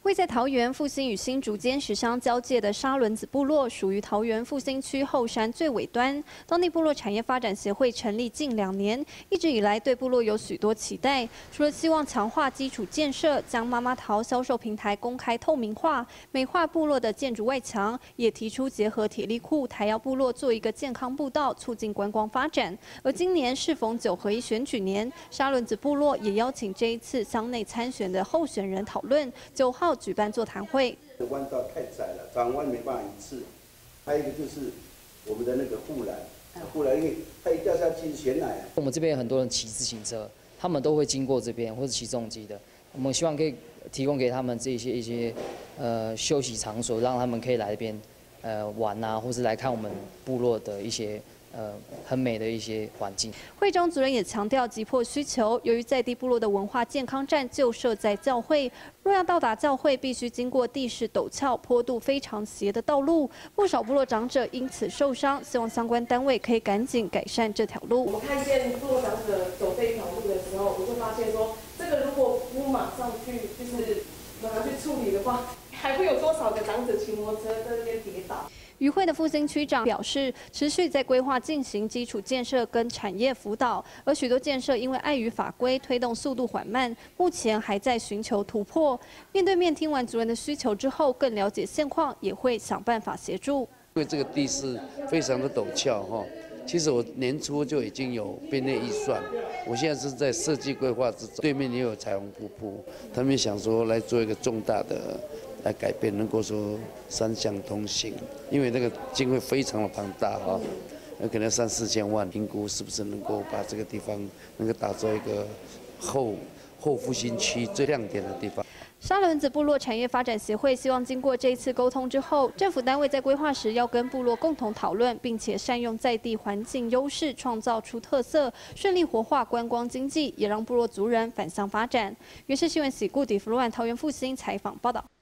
位在桃园复兴与新竹间10乡交界的沙仑子部落，属于桃园复兴区后山最尾端。当地部落产业发展协会成立近2年，一直以来对部落有许多期待。除了希望强化基础建设，将妈妈桃销售平台公开透明化，美化部落的建筑外墙，也提出结合铁力库、台窑部落做一个健康步道，促进观光发展。而今年适逢9合1选举年，沙仑子部落也邀请这一次乡内参选的候选人讨论。9号举办座谈会。 弯道太窄了，转弯没办法一次。还有一个就是我们的那个护栏，因为它一掉下去全来啊。 我们这边有很多人骑自行车，他们都会经过这边，或是骑重机的。我们希望可以提供给他们一些休息场所，让他们可以来这边玩啊，或是来看我们部落的一些。很美的一些环境。 会中族人也强调急迫需求，由于在地部落的文化健康站就设在教会，若要到达教会，必须经过地势陡峭、坡度非常斜的道路，不少部落长者因此受伤，希望相关单位可以赶紧改善这条路。 我们看见部落长者走这条路的时候，我就发现说，这个如果不马上去处理的话，还会有多少个长者骑摩托车在那边跌倒？ 渔会的复兴区长表示，持续在规划进行基础建设跟产业辅导，而许多建设因为碍于法规，推动速度缓慢，目前还在寻求突破。听完族人的需求之后，更了解现况，也会想办法协助。 因为这个地势非常的陡峭哈，其实我年初就已经有编列预算，我现在是在设计规划之中。对面也有彩虹瀑，他们想说来做一个重大的。来改变，能够说3项通行，因为那个经费非常的庞大哈，可能3、4千万，评估是不是能够把这个地方能够打造一个后复兴区最亮点的地方。 沙仑子部落产业发展协会希望经过这一次沟通之后，政府单位在规划时要跟部落共同讨论，并且善用在地环境优势，创造出特色，顺利活化观光经济，也让部落族人返乡发展。原视新闻喜故底福路案桃园复兴采访报道。